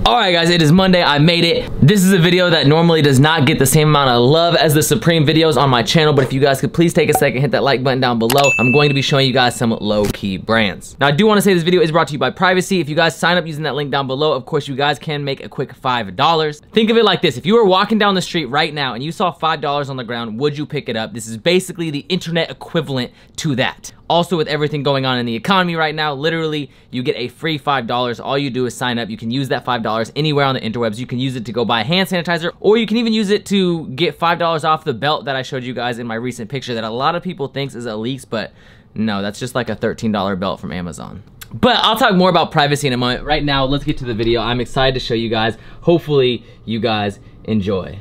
Alright guys, it is Monday, I made it. This is a video that normally does not get the same amount of love as the Supreme videos on my channel, but if you guys could please take a second, hit that like button down below. I'm going to be showing you guys some low-key brands. Now I do want to say this video is brought to you by Privacy. If you guys sign up using that link down below, of course you guys can make a quick $5. Think of it like this, if you were walking down the street right now and you saw $5 on the ground, would you pick it up? This is basically the internet equivalent to that. Also, with everything going on in the economy right now, literally, you get a free $5. All you do is sign up. You can use that $5 anywhere on the interwebs. You can use it to go buy hand sanitizer, or you can even use it to get $5 off the belt that I showed you guys in my recent picture that a lot of people thinks is a leaks, but no, that's just like a $13 belt from Amazon. But I'll talk more about Privacy in a moment. Right now, let's get to the video. I'm excited to show you guys. Hopefully, you guys enjoy.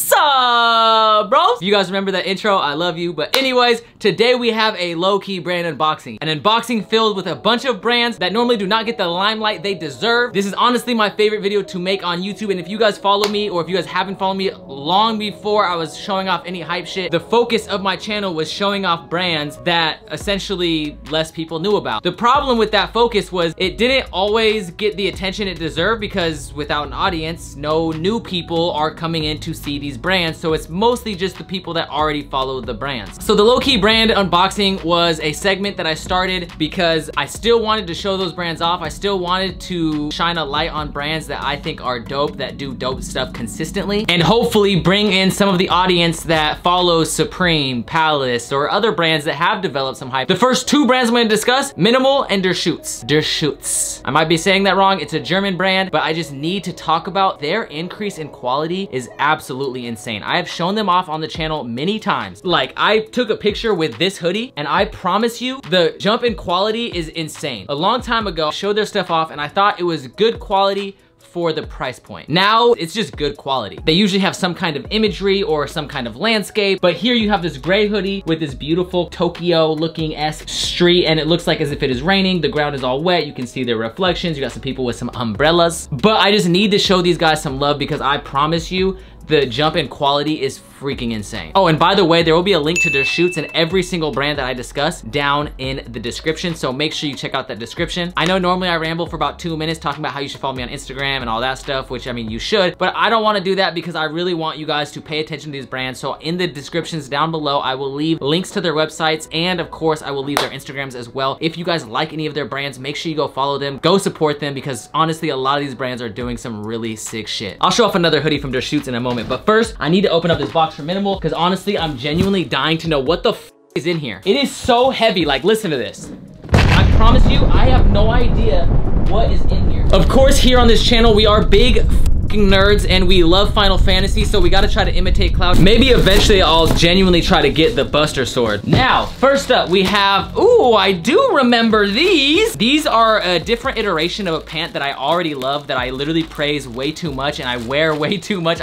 Sup, bros? You guys remember that intro? I love you. But anyways, today we have a low-key brand unboxing. An unboxing filled with a bunch of brands that normally do not get the limelight they deserve. This is honestly my favorite video to make on YouTube. And if you guys follow me, or if you guys haven't followed me long before I was showing off any hype shit, the focus of my channel was showing off brands that essentially less people knew about. The problem with that focus was it didn't always get the attention it deserved, because without an audience, no new people are coming in to see these brands, so it's mostly just the people that already follow the brands. So the low-key brand unboxing was a segment that I started because I still wanted to show those brands off. I still wanted to shine a light on brands that I think are dope, that do dope stuff consistently, and hopefully bring in some of the audience that follows Supreme, Palace, or other brands that have developed some hype. The first two brands I'm gonna discuss, Minimal and Der Schutz. Der Schutz. I might be saying that wrong, it's a German brand, but I just need to talk about their increase in quality is absolutely insane. I have shown them off on the channel many times. Like, I took a picture with this hoodie, and I promise you, the jump in quality is insane. A long time ago, I showed their stuff off, and I thought it was good quality for the price point. Now, it's just good quality. They usually have some kind of imagery or some kind of landscape, but here you have this gray hoodie with this beautiful Tokyo-looking-esque street, and it looks like as if it is raining. The ground is all wet. You can see their reflections. You got some people with some umbrellas. But I just need to show these guys some love because I promise you, the jump in quality is freaking insane. Oh, and by the way, there will be a link to Der Schutz and every single brand that I discuss down in the description, so make sure you check out that description. I know normally I ramble for about 2 minutes talking about how you should follow me on Instagram and all that stuff, which I mean, you should, but I don't wanna do that because I really want you guys to pay attention to these brands. So in the descriptions down below, I will leave links to their websites, and of course, I will leave their Instagrams as well. If you guys like any of their brands, make sure you go follow them, go support them, because honestly, a lot of these brands are doing some really sick shit. I'll show off another hoodie from Der Schutz in a moment, but first, I need to open up this box for Minimal, because honestly, I'm genuinely dying to know what the f is in here. It is so heavy, like listen to this. I promise you, I have no idea what is in here. Of course, here on this channel, we are big nerds and we love Final Fantasy, so we gotta try to imitate Cloud. Maybe eventually I'll genuinely try to get the Buster Sword. Now, first up we have, ooh, I do remember these. These are a different iteration of a pant that I already love, that I literally praise way too much and I wear way too much.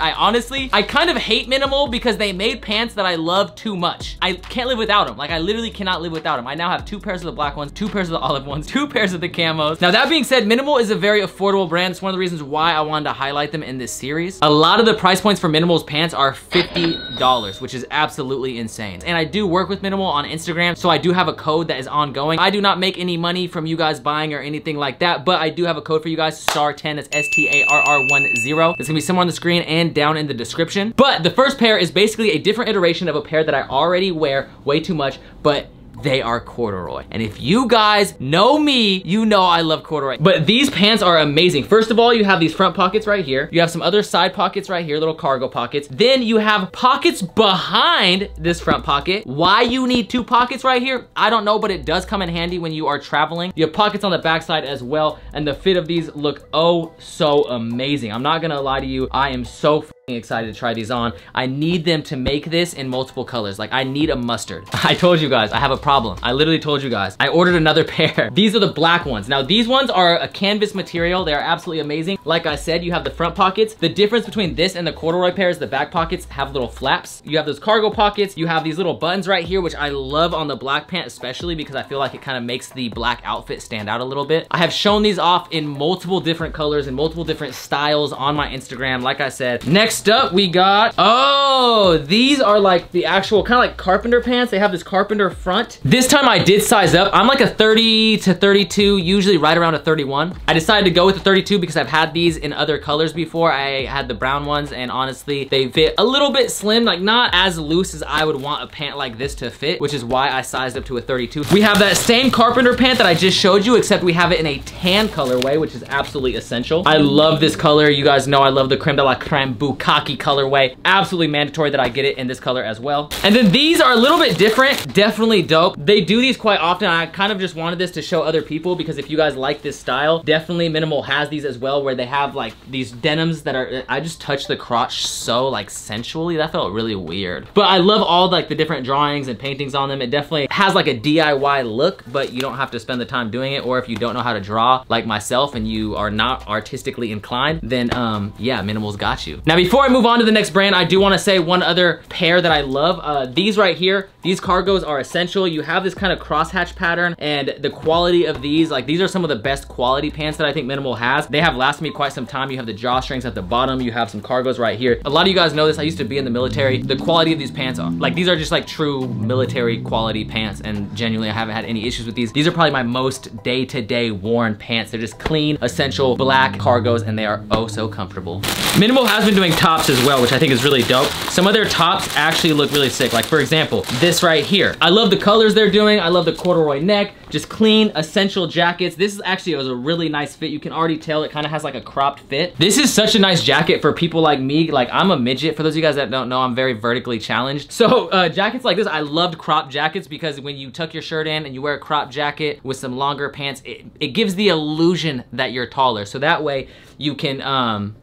I kind of hate Minimal because they made pants that I love too much. I can't live without them. Like, I literally cannot live without them. I now have 2 pairs of the black ones, 2 pairs of the olive ones, 2 pairs of the camos. Now that being said, Minimal is a very affordable brand. It's one of the reasons why I wanted to highlight them in this series. A lot of the price points for Minimal's pants are $50, which is absolutely insane. And I do work with Minimal on Instagram, so I do have a code that is ongoing. I do not make any money from you guys buying or anything like that, but I do have a code for you guys, STAR10, that's STARR10. It's gonna be somewhere on the screen and down in the description. But the first pair is basically a different iteration of a pair that I already wear way too much, but they are corduroy. And if you guys know me, you know I love corduroy. But these pants are amazing. First of all, you have these front pockets right here. You have some other side pockets right here, little cargo pockets. Then you have pockets behind this front pocket. Why you need 2 pockets right here, I don't know, but it does come in handy when you are traveling. You have pockets on the backside as well, and the fit of these look oh so amazing. I'm not gonna lie to you, I am so excited to try these on. I need them to make this in multiple colors. Like, I need a mustard. I told you guys, I have a problem. I literally told you guys. I ordered another pair. These are the black ones. Now, these ones are a canvas material. They are absolutely amazing. Like I said, you have the front pockets. The difference between this and the corduroy pair is the back pockets have little flaps. You have those cargo pockets. You have these little buttons right here, which I love on the black pant especially because I feel like it kind of makes the black outfit stand out a little bit. I have shown these off in multiple different colors and multiple different styles on my Instagram. Like I said, next Next up, we got, oh, these are like the actual kind of like carpenter pants. They have this carpenter front. This time I did size up. I'm like a 30 to 32, usually right around a 31. I decided to go with the 32 because I've had these in other colors before. I had the brown ones, and honestly, they fit a little bit slim, like not as loose as I would want a pant like this to fit, which is why I sized up to a 32. We have that same carpenter pant that I just showed you, except we have it in a tan colorway, which is absolutely essential. I love this color. You guys know I love the creme de la creme bukkake colorway. Absolutely mandatory that I get it in this color as well. And then these are a little bit different, definitely dope. They do these quite often. I kind of just wanted this to show other people because if you guys like this style, definitely Minimal has these as well, where they have like these denims that are, I just touched the crotch so like sensually. That felt really weird. But I love all like the different drawings and paintings on them. It definitely has like a DIY look, but you don't have to spend the time doing it. Or if you don't know how to draw like myself and you are not artistically inclined, then yeah, Minimal's got you. Now, before I move on to the next brand, I do want to say one other pair that I love. These right here, these cargos are essential. You have this kind of crosshatch pattern, and the quality of these, like these are some of the best quality pants that I think Minimal has. They have lasted me quite some time. You have the drawstrings at the bottom. You have some cargos right here. A lot of you guys know this. I used to be in the military. The quality of these pants are like, these are just like true military quality pants, and genuinely I haven't had any issues with these. These are probably my most day-to-day worn pants. They're just clean, essential black cargos, and they are oh so comfortable. Minimal has been doing tops as well, which I think is really dope. Some of their tops actually look really sick. Like for example, this right here. I love the colors they're doing. I love the corduroy neck, just clean, essential jackets. This is actually, it was a really nice fit. You can already tell it kind of has like a cropped fit. This is such a nice jacket for people like me. Like I'm a midget. For those of you guys that don't know, I'm very vertically challenged. So jackets like this, I loved cropped jackets because when you tuck your shirt in and you wear a cropped jacket with some longer pants, it gives the illusion that you're taller. So that way you can,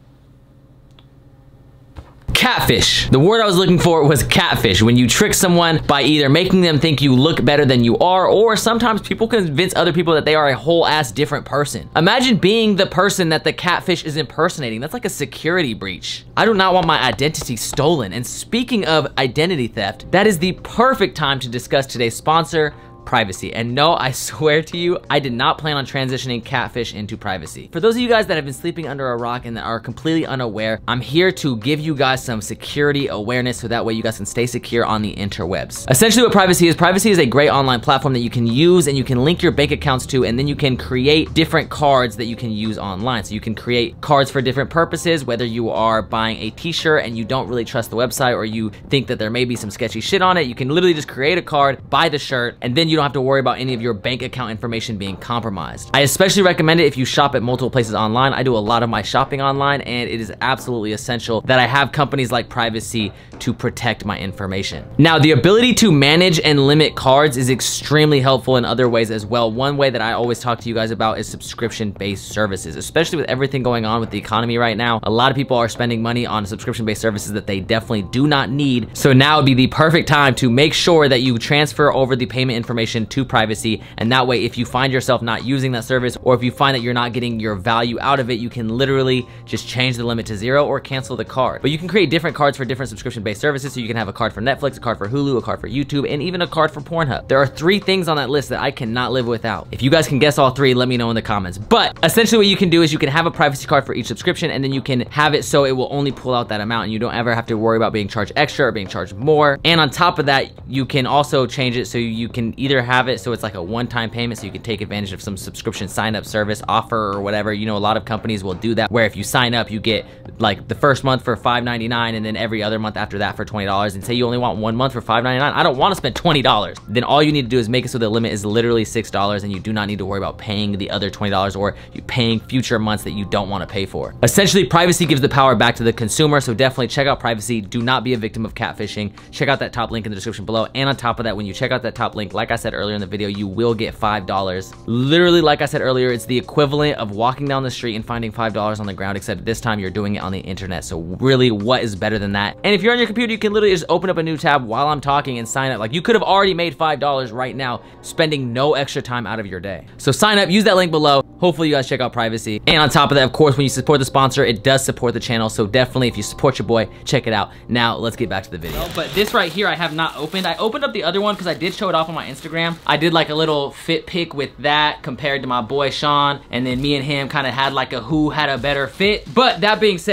catfish. The word I was looking for was catfish. When you trick someone by either making them think you look better than you are, or sometimes people convince other people that they are a whole ass different person. Imagine being the person that the catfish is impersonating. That's like a security breach. I do not want my identity stolen. And speaking of identity theft, that is the perfect time to discuss today's sponsor, Privacy. And no, I swear to you, I did not plan on transitioning Catfish into Privacy. For those of you guys that have been sleeping under a rock and that are completely unaware, I'm here to give you guys some security awareness so that way you guys can stay secure on the interwebs. Essentially what Privacy is a great online platform that you can use and you can link your bank accounts to, and then you can create different cards that you can use online. So you can create cards for different purposes, whether you are buying a t-shirt and you don't really trust the website, or you think that there may be some sketchy shit on it. You can literally just create a card, buy the shirt, and then you don't have to worry about any of your bank account information being compromised. I especially recommend it if you shop at multiple places online. I do a lot of my shopping online, and it is absolutely essential that I have companies like Privacy to protect my information. Now, the ability to manage and limit cards is extremely helpful in other ways as well. One way that I always talk to you guys about is subscription-based services, especially with everything going on with the economy right now. A lot of people are spending money on subscription-based services that they definitely do not need. So now would be the perfect time to make sure that you transfer over the payment information to Privacy, and that way if you find yourself not using that service, or if you find that you're not getting your value out of it, you can literally just change the limit to 0 or cancel the card. But you can create different cards for different subscription-based services, so you can have a card for Netflix, a card for Hulu, a card for YouTube, and even a card for Pornhub. There are 3 things on that list that I cannot live without. If you guys can guess all 3, let me know in the comments. But essentially what you can do is you can have a Privacy card for each subscription, and then you can have it so it will only pull out that amount, and you don't ever have to worry about being charged extra or being charged more. And on top of that, you can also change it so you can either have it so it's like a one-time payment, so you can take advantage of some subscription sign-up service offer or whatever. You know, a lot of companies will do that, where if you sign up, you get like the first month for $5.99 and then every other month after that for $20. And say you only want 1 month for $5.99, I don't want to spend $20. Then all you need to do is make it so the limit is literally $6, and you do not need to worry about paying the other $20 or you paying future months that you don't want to pay for. Essentially, Privacy gives the power back to the consumer, so definitely check out Privacy. Do not be a victim of catfishing. Check out that top link in the description below, and on top of that, when you check out that top link, like I said earlier in the video, you will get $5. Literally, like I said earlier, it's the equivalent of walking down the street and finding $5 on the ground, except this time you're doing it on the internet. So really, what is better than that? And if you're on your computer, you can literally just open up a new tab while I'm talking and sign up. Like, you could have already made $5 right now, spending no extra time out of your day. So sign up, use that link below. Hopefully you guys check out Privacy. And on top of that, of course, when you support the sponsor, it does support the channel. So definitely, if you support your boy, check it out. Now let's get back to the video. Well, but this right here, I have not opened. I opened up the other one because I did show it off on my Instagram. I did like a little fit pic with that compared to my boy Sean, and then me and him kind of had like a who had a better fit. But that being said,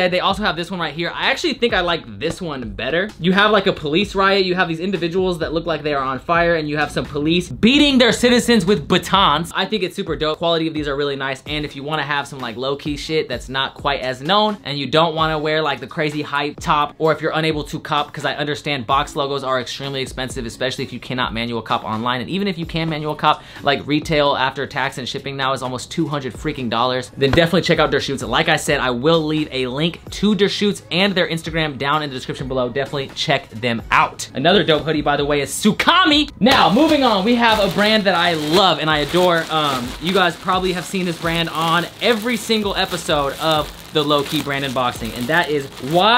said, they also have this one right here. I actually think I like this one better. You have like a police riot. You have these individuals that look like they are on fire, and you have some police beating their citizens with batons. I think it's super dope. Quality of these are really nice. And if you want to have some like low-key shit that's not quite as known, and you don't want to wear like the crazy hype top, or if you're unable to cop, because I understand box logos are extremely expensive, especially if you cannot manual cop online. And even if you can manual cop, like retail after tax and shipping now is almost $200 freaking dollars. Then definitely check out Dershoots. Like I said, I will leave a link to Dershoots and their Instagram down in the description below. Definitely check them out. Another dope hoodie, by the way, is Tsukami. Now, moving on, we have a brand that I love and I adore. You guys probably have seen this brand on every single episode of the low-key brand unboxing, and that is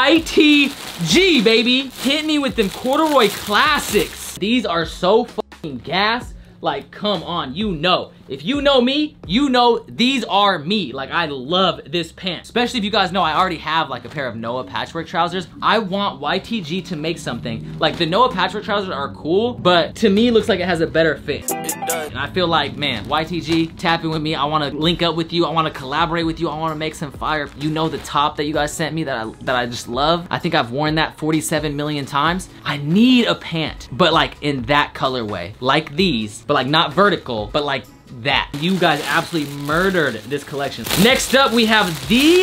YTG, baby. Hit me with them corduroy classics. These are so fucking gas. Like, come on, you know. If you know me, you know these are me. Like, I love this pant. Especially if you guys know I already have like a pair of Noah patchwork trousers. I want YTG to make something. Like, the Noah patchwork trousers are cool, but to me, it looks like it has a better fit. And I feel like, man, YTG, tap in with me. I wanna link up with you. I wanna collaborate with you. I wanna make some fire. You know the top that you guys sent me that I just love. I think I've worn that 47 million times. I need a pant, but like in that colorway. Like these, but like not vertical, but like that. You guys absolutely murdered this collection. Next up, we have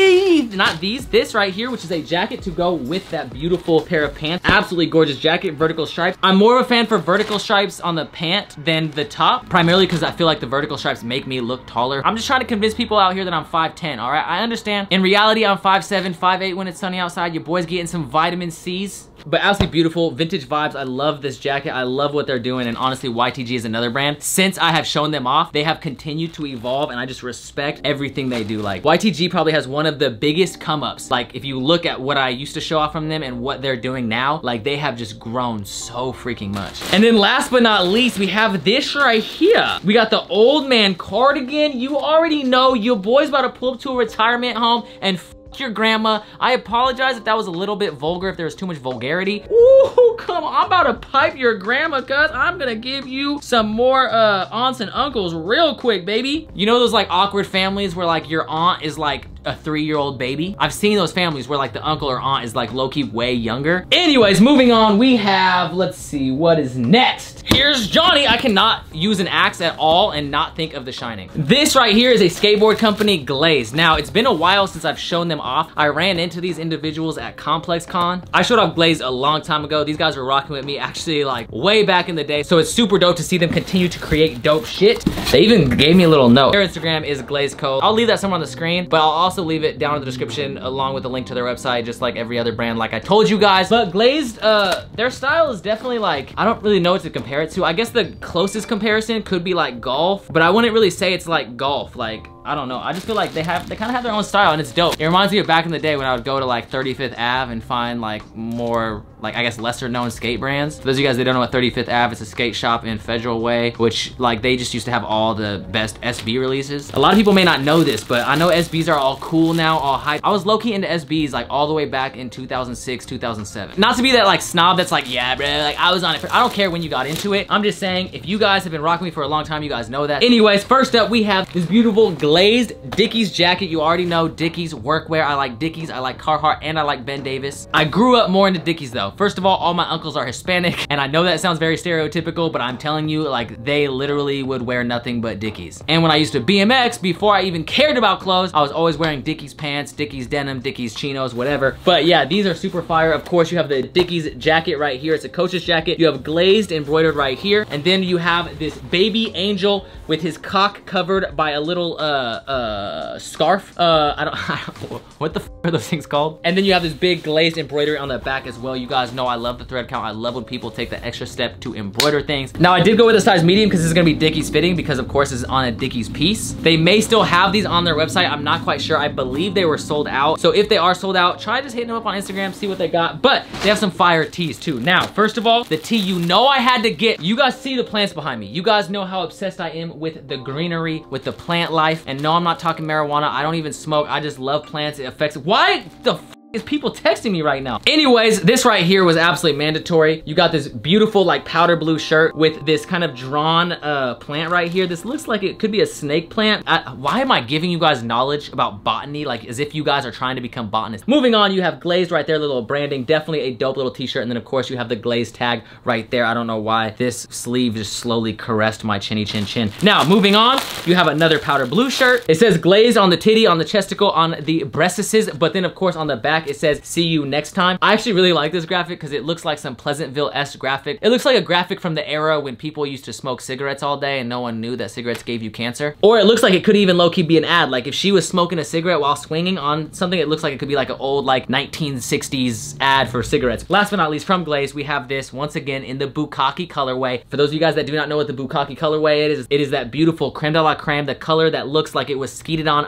this right here, which is a jacket to go with that beautiful pair of pants. Absolutely gorgeous jacket, vertical stripes. I'm more of a fan for vertical stripes on the pant than the top, primarily because I feel like the vertical stripes make me look taller. I'm just trying to convince people out here that I'm 5'10", all right? I understand. In reality, I'm 5'7", 5'8" when it's sunny outside. Your boy's getting some vitamin C's. But absolutely beautiful, vintage vibes. I love this jacket. I love what they're doing. And honestly, YTG is another brand. Since I have shown them off, they have continued to evolve, and I just respect everything they do. Like, YTG probably has one of the biggest come-ups. Like, if you look at what I used to show off from them and what they're doing now, like, they have just grown so freaking much. And then last but not least, we have this right here. We got the old man cardigan. You already know your boy's about to pull up to a retirement home and your grandma. I apologize if that was a little bit vulgar, if there was too much vulgarity. Ooh, come on, I'm about to pipe your grandma, cuz I'm gonna give you some more aunts and uncles real quick, baby. You know those like awkward families where like your aunt is like a 3-year-old baby? I've seen those families where like the uncle or aunt is like low-key way younger. Anyways, moving on, we have, let's see, what is next? Here's Johnny. I cannot use an axe at all and not think of The Shining. This right here is a skateboard company, Glaze. Now, it's been a while since I've shown them off. I ran into these individuals at Complex Con. I showed off Glaze a long time ago. These guys were rocking with me actually like way back in the day. So it's super dope to see them continue to create dope shit. They even gave me a little note. Their Instagram is Glaze Co. I'll leave that somewhere on the screen, but I'll also leave it down in the description along with a link to their website, just like every other brand like I told you guys. But Glazed, their style is definitely like, I don't really know what to compare it to. I guess the closest comparison could be like golf, but I wouldn't really say it's like golf. Like, I don't know. I just feel like they kind of have their own style, and it's dope. It reminds me of back in the day when I would go to like 35th Ave and find like more, like I guess lesser known skate brands. For those of you guys that don't know what 35th Ave, it's a skate shop in Federal Way, which like they just used to have all the best SB releases. A lot of people may not know this, but I know SBs are all cool now, all hype. I was low-key into SBs like all the way back in 2006, 2007. Not to be that like snob that's like, yeah, bro, like I was on it. I don't care when you got into it. I'm just saying, if you guys have been rocking me for a long time, you guys know that. Anyways, first up, we have this beautiful glazed Dickies jacket. You already know Dickies workwear. I like Dickies, I like Carhartt, and I like Ben Davis. I grew up more into Dickies though. First of all my uncles are Hispanic, and I know that sounds very stereotypical, but I'm telling you, like, they literally would wear nothing but Dickies. And when I used to BMX, before I even cared about clothes, I was always wearing Dickies pants, Dickies denim, Dickies chinos, whatever. But yeah, these are super fire. Of course, you have the Dickies jacket right here. It's a coach's jacket. You have glazed embroidered right here, and then you have this baby angel with his cock covered by a little scarf. I don't what the f are those things called? And then you have this big glazed embroidery on the back as well. You guys know I love the thread count. I love when people take the extra step to embroider things. Now I did go with a size medium because this is gonna be Dickies fitting, because of course this is on a Dickies piece. They may still have these on their website. I'm not quite sure. I believe they were sold out. So if they are sold out, try just hitting them up on Instagram, see what they got. But they have some fire tees too. Now, first of all, the tee you know I had to get. You guys see the plants behind me. You guys know how obsessed I am with the greenery, with the plant life. And no, I'm not talking marijuana. I don't even smoke. I just love plants. It affects, why the f is people texting me right now? Anyways, this right here was absolutely mandatory. You got this beautiful like powder blue shirt with this kind of drawn plant right here. This looks like it could be a snake plant. Why am I giving you guys knowledge about botany, like as if you guys are trying to become botanists? Moving on, you have glazed right there, little branding, definitely a dope little t-shirt. And then of course you have the glazed tag right there. I don't know why this sleeve just slowly caressed my chinny chin chin. Now moving on, you have another powder blue shirt. It says glazed on the titty, on the chesticle, on the breastises, but then of course on the back it says see you next time. I actually really like this graphic because it looks like some Pleasantville-esque graphic. It looks like a graphic from the era when people used to smoke cigarettes all day and no one knew that cigarettes gave you cancer. Or it looks like it could even low-key be an ad. Like if she was smoking a cigarette while swinging on something, it looks like it could be like an old like 1960s ad for cigarettes. Last but not least, from Glaze, we have this once again in the Bukkake colorway. For those of you guys that do not know what the Bukkake colorway is, it is that beautiful creme de la creme, the color that looks like it was skeeted on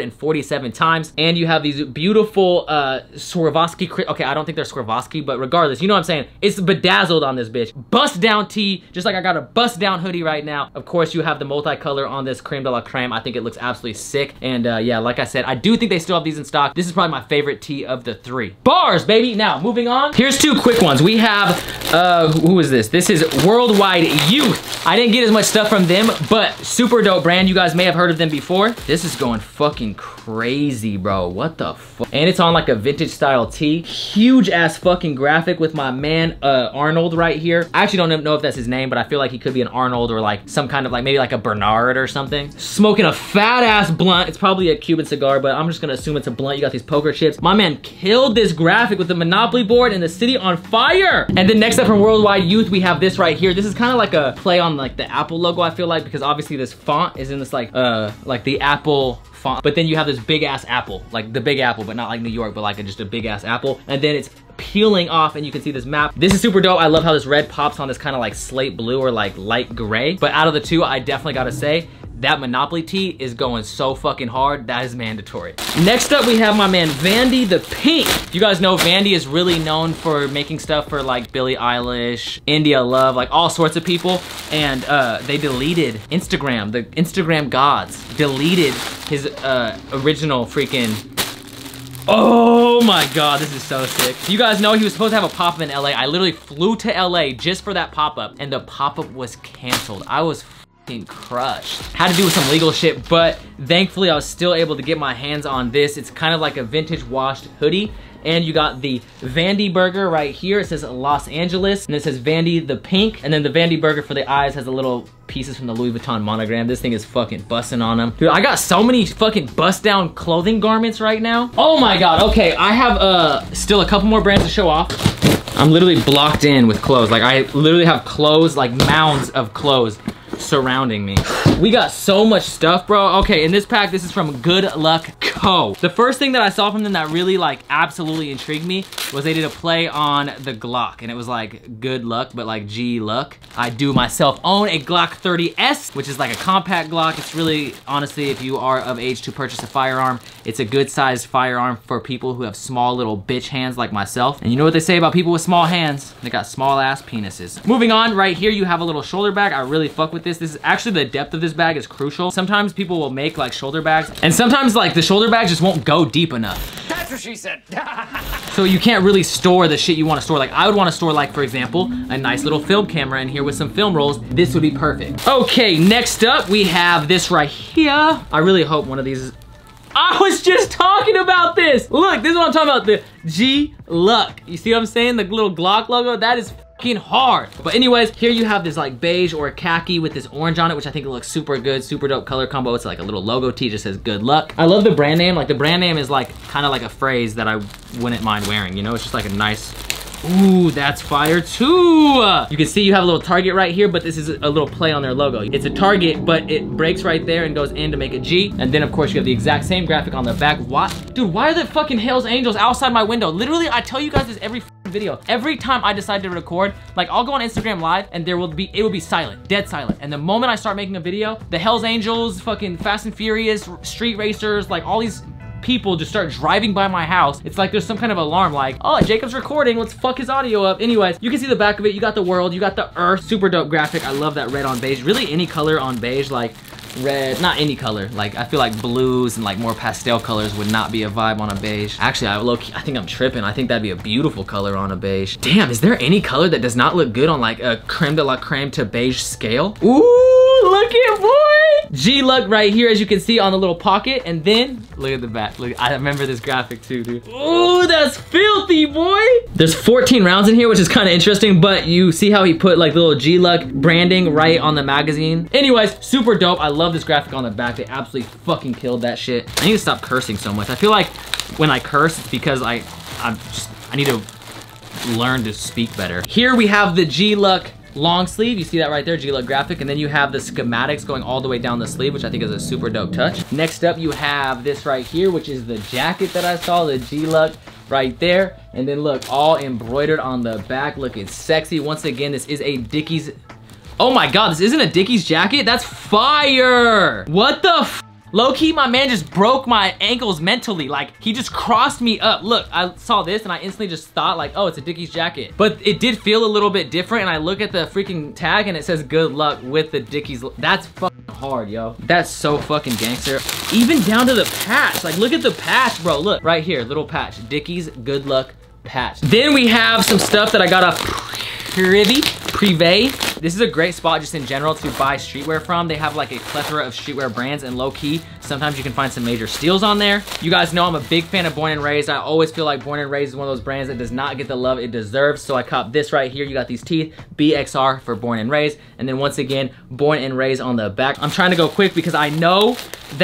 147 times. And you have these beautiful Swarovski, okay, I don't think they're Swarovski, but regardless, you know what I'm saying? It's bedazzled on this bitch. Bust down tee, just like I got a bust down hoodie right now. Of course, you have the multicolor on this creme de la creme. I think it looks absolutely sick. And yeah, like I said, I do think they still have these in stock. This is probably my favorite tee of the three. Bars, baby. Now, moving on. Here's two quick ones. We have, who is this? This is Worldwide Youth. I didn't get as much stuff from them, but super dope brand. You guys may have heard of them before. This is going fucking crazy, bro. What the fuck? And it's on like a vintage style tee. Huge ass fucking graphic with my man Arnold right here. I actually don't know if that's his name, but I feel like he could be an Arnold or like some kind of like maybe like a Bernard or something. Smoking a fat ass blunt. It's probably a Cuban cigar, but I'm just gonna assume it's a blunt. You got these poker chips. My man killed this graphic with the Monopoly board and the city on fire. And then next up from Worldwide Youth, we have this right here. This is kind of like a play on like the Apple logo, I feel like, because obviously this font is in this like the Apple font, but then you have this big ass apple, like the big apple, but not like New York, but like just a big ass apple. And then it's peeling off and you can see this map. This is super dope. I love how this red pops on this kind of like slate blue or like light gray. But out of the two, I definitely gotta say, that Monopoly tee is going so fucking hard. That is mandatory. Next up, we have my man Vandy the Pink. You guys know Vandy is really known for making stuff for like Billie Eilish, India Love, like all sorts of people. And they deleted Instagram. The Instagram gods deleted his original freaking... Oh my God, this is so sick. You guys know he was supposed to have a pop-up in LA. I literally flew to LA just for that pop-up and the pop-up was canceled. I was crushed. Had to do with some legal shit, but thankfully I was still able to get my hands on this. It's kind of like a vintage washed hoodie. And you got the Vandy burger right here. It says Los Angeles, and it says Vandy the Pink. And then the Vandy burger for the eyes has a little pieces from the Louis Vuitton monogram. This thing is fucking busting on them. Dude, I got so many fucking bust down clothing garments right now. Oh my God, okay. I have still a couple more brands to show off. I'm literally blocked in with clothes. Like I literally have clothes, like mounds of clothes surrounding me. We got so much stuff, bro. Okay, in this pack, this is from Good Luck Co. The first thing that I saw from them that really like absolutely intrigued me was they did a play on the Glock, and it was like good luck, but like G luck. I do myself own a Glock 30S, which is like a compact Glock. It's really, honestly, if you are of age to purchase a firearm, it's a good sized firearm for people who have small little bitch hands like myself. And you know what they say about people with small hands? They got small ass penises. Moving on, right here you have a little shoulder bag. I really fuck with this. This is actually, the depth of this bag is crucial. Sometimes people will make like shoulder bags, and sometimes like the shoulder bags just won't go deep enough. That's what she said. So you can't really store the shit you want to store. Like I would want to store, like for example, a nice little film camera in here with some film rolls. This would be perfect. Okay, next up we have this right here. I really hope one of these is... I was just talking about this. Look, this is what I'm talking about, the G Luck. You see what I'm saying? The little Glock logo, that is fucking hard. But anyways, here you have this like beige or khaki with this orange on it, which I think looks super good, super dope color combo. It's like a little logo tee, just says good luck. I love the brand name. Like the brand name is like kind of like a phrase that I wouldn't mind wearing, you know? It's just like a nice... Ooh, that's fire too. You can see you have a little target right here, but this is a little play on their logo. It's a target, but it breaks right there and goes in to make a G. And then of course you have the exact same graphic on the back. What? Dude, why are the fucking Hells Angels outside my window? Literally, I tell you guys this every video. Every time I decide to record, like I'll go on Instagram Live and it will be silent, dead silent. And the moment I start making a video, the Hells Angels, fucking Fast and Furious, street racers, like all these people just start driving by my house. It's like there's some kind of alarm like, oh, Jacob's recording, let's fuck his audio up. Anyways, you can see the back of it. You got the world, you got the earth. Super dope graphic. I love that red on beige. Really any color on beige, like red, not any color. Like, I feel like blues and like more pastel colors would not be a vibe on a beige. Actually, I think I'm tripping. I think that'd be a beautiful color on a beige. Damn, is there any color that does not look good on like a creme de la creme to beige scale? Ooh, look at boy! G-Luck right here, as you can see on the little pocket. And then, look at the back. Look, I remember this graphic too, dude. Ooh, that's filthy, boy! There's 14 rounds in here, which is kind of interesting, but you see how he put like little G-Luck branding right on the magazine. Anyways, super dope. I love this graphic on the back. They absolutely fucking killed that shit. I need to stop cursing so much. I feel like when I curse, it's because I need to learn to speak better. Here we have the G-Luck long sleeve. You see that right there, G-Luck graphic. And then you have the schematics going all the way down the sleeve, which I think is a super dope touch. Next up, you have this right here, which is the jacket that I saw, the G-Luck right there. And then look, all embroidered on the back, looking sexy. Once again, this is a Dickies. Oh my God, this isn't a Dickies jacket? That's fire! What the f? Low-key, my man just broke my ankles mentally. Like, he just crossed me up. Look, I saw this and I instantly just thought like, oh, it's a Dickies jacket. But it did feel a little bit different, and I look at the freaking tag and it says good luck with the Dickies. That's fucking hard, yo. That's so fucking gangster. Even down to the patch. Like, look at the patch, bro. Look, right here, little patch. Dickies good luck patch. Then we have some stuff that I got off Privé. This is a great spot just in general to buy streetwear from. They have like a plethora of streetwear brands, and low-key, sometimes you can find some major steals on there. You guys know I'm a big fan of Born and Raised. I always feel like Born and Raised is one of those brands that does not get the love it deserves, so I copped this right here. You got these teeth, BXR for Born and Raised, and then once again, Born and Raised on the back. I'm trying to go quick because I know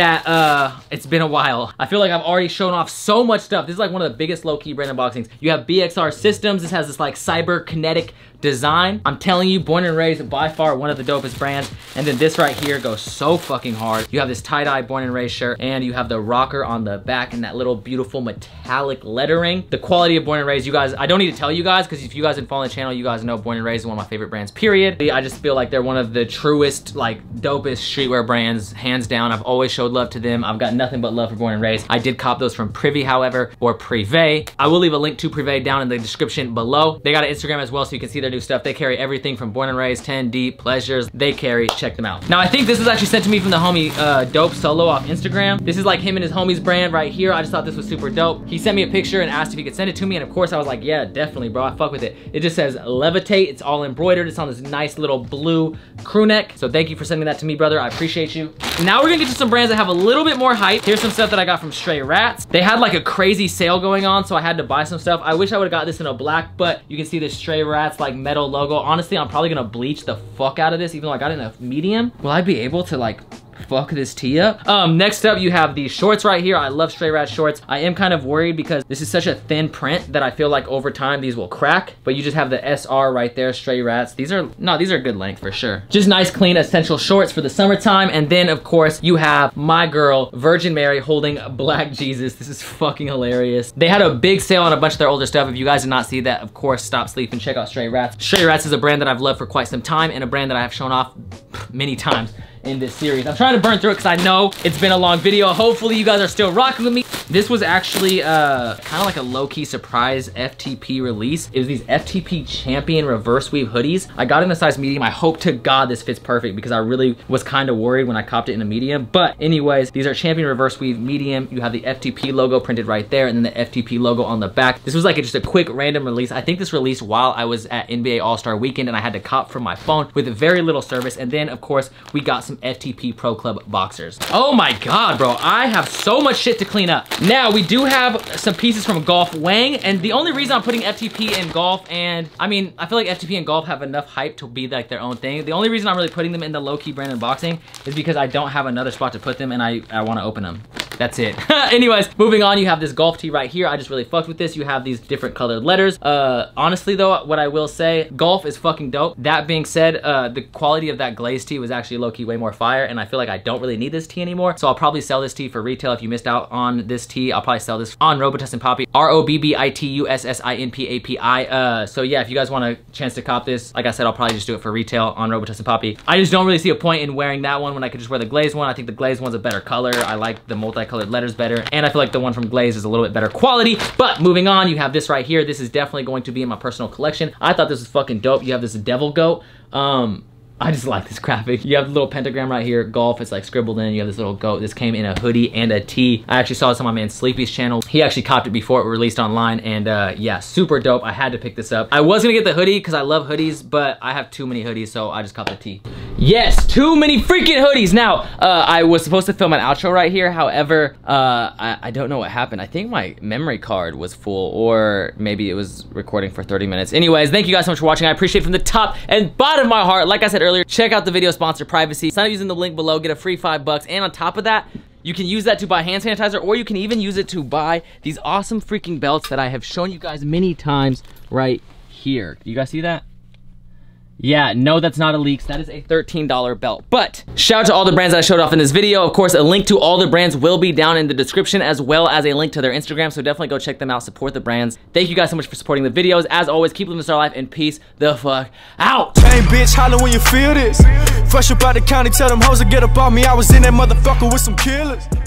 that it's been a while. I feel like I've already shown off so much stuff. This is like one of the biggest low-key brand unboxings. You have BXR Systems. This has this like cyberkinetic design. I'm telling you, Born and Raised, by far one of the dopest brands. And then this right here goes so fucking hard. You have this tie-dye Born and Raised shirt, and you have the rocker on the back and that little beautiful metallic lettering. The quality of Born and Raised, you guys, I don't need to tell you guys, because if you guys have been following the channel, you guys know Born and Raised is one of my favorite brands, period. I just feel like they're one of the truest, like, dopest streetwear brands, hands down. I've always showed love to them. I've got nothing but love for Born and Raised. I did cop those from Privy, however, or Privé. I will leave a link to Privé down in the description below. They got an Instagram as well, so you can see their new stuff. They carry everything from Born and Raised, 10 Deep, Pleasures. They carry, check them out. Now, I think this was actually sent to me from the homie Dope Solo off Instagram. This is like him and his homies brand right here. I just thought this was super dope. He sent me a picture and asked if he could send it to me, and of course I was like, yeah, definitely, bro. I fuck with it. It just says Levitate. It's all embroidered. It's on this nice little blue crew neck. So thank you for sending that to me, brother. I appreciate you. Now we're gonna get to some brands that have a little bit more hype. Here's some stuff that I got from Stray Rats. They had like a crazy sale going on, so I had to buy some stuff. I wish I would've got this in a black, but you can see the Stray Rats like metal logo. Honestly, I'm probably gonna bleach the fuck out of this, even though I got it in a medium. Will I be able to like fuck this tee up? Next up, you have these shorts right here. I love Stray Rats shorts. I am kind of worried because this is such a thin print that I feel like over time these will crack, but you just have the SR right there, Stray Rats. These are good length for sure. Just nice, clean, essential shorts for the summertime. And then of course you have my girl, Virgin Mary, holding Black Jesus. This is fucking hilarious. They had a big sale on a bunch of their older stuff. If you guys did not see that, of course, stop sleeping, check out Stray Rats. Stray Rats is a brand that I've loved for quite some time, and a brand that I have shown off many times in this series. I'm trying to burn through it because I know it's been a long video. Hopefully you guys are still rocking with me. This was actually kind of like a low-key surprise FTP release. It was these FTP Champion reverse weave hoodies. I got it in a size medium. I hope to God this fits perfect because I really was kind of worried when I copped it in a medium. But anyways, these are Champion reverse weave medium. You have the FTP logo printed right there, and then the FTP logo on the back. This was like just a quick random release. I think this released while I was at NBA All-Star Weekend, and I had to cop from my phone with very little service. And then of course we got some FTP Pro Club boxers. Oh my God, bro. I have so much shit to clean up. Now, we do have some pieces from Golf Wang, and the only reason I'm putting FTP in Golf, and I mean, I feel like FTP and Golf have enough hype to be like their own thing. The only reason I'm really putting them in the low-key brand unboxing is because I don't have another spot to put them, and I want to open them. That's it. Anyways, moving on, you have this golf tee right here. I just really fucked with this. You have these different colored letters. Honestly though, what I will say, golf is fucking dope. That being said, the quality of that glaze tee was actually low-key way more fire, and I feel like I don't really need this tee anymore. So I'll probably sell this tee for retail. If you missed out on this tee, I'll probably sell this on Robitussin Poppy, ROBBITUSSINPAPI. So yeah, if you guys want a chance to cop this, like I said, I'll probably just do it for retail on Robitussin Poppy. I just don't really see a point in wearing that one when I could just wear the glazed one. I think the glazed one's a better color. I like the multicolored letters better, and I feel like the one from Glaze is a little bit better quality. But moving on, you have this right here. This is definitely going to be in my personal collection. I thought this was fucking dope. You have this devil goat. I just like this graphic. You have the little pentagram right here, golf, it's like scribbled in. You have this little goat. This came in a hoodie and a tee. I actually saw this on my man Sleepy's channel. He actually copped it before it released online, and yeah, super dope. I had to pick this up. I was gonna get the hoodie because I love hoodies, but I have too many hoodies, so I just copped the tee. Yes, too many freaking hoodies. Now, I was supposed to film an outro right here. However, I don't know what happened. I think my memory card was full, or maybe it was recording for 30 minutes. Anyways, thank you guys so much for watching. I appreciate it from the top and bottom of my heart. Like I said earlier, check out the video sponsor, Privacy. Sign up using the link below, get a free $5, and on top of that, you can use that to buy hand sanitizer, or you can even use it to buy these awesome freaking belts that I have shown you guys many times right here. You guys see that? Yeah, no, that's not a leaks. That is a $13 belt. But shout out to all the brands that I showed off in this video. Of course, a link to all the brands will be down in the description, as well as a link to their Instagram. So definitely go check them out, support the brands. Thank you guys so much for supporting the videos. As always, keep living the star life and peace the fuck out. Hey bitch, holler when you feel this. Fresh up out the county, tell them hoes to get up on me. I was in that motherfucker with some killers.